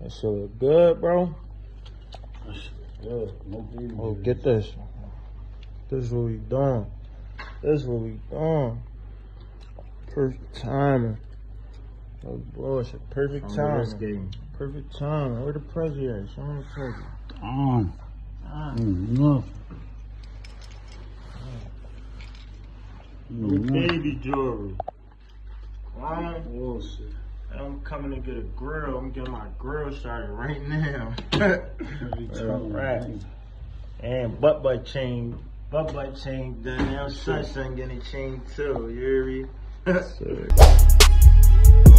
That shit look good, bro. That shit good. No baby. Oh, get this. This is what we doing. This is what we doing. Perfect timing. No bullshit. Perfect timing. Perfect timing. Where the president at? Show me the president. Enough. Baby jewelry. Bullshit. I'm coming to get a grill. I'm getting my grill started right now. Right. And butt chain. Butt chain done. Now son getting a chain too. You hear me?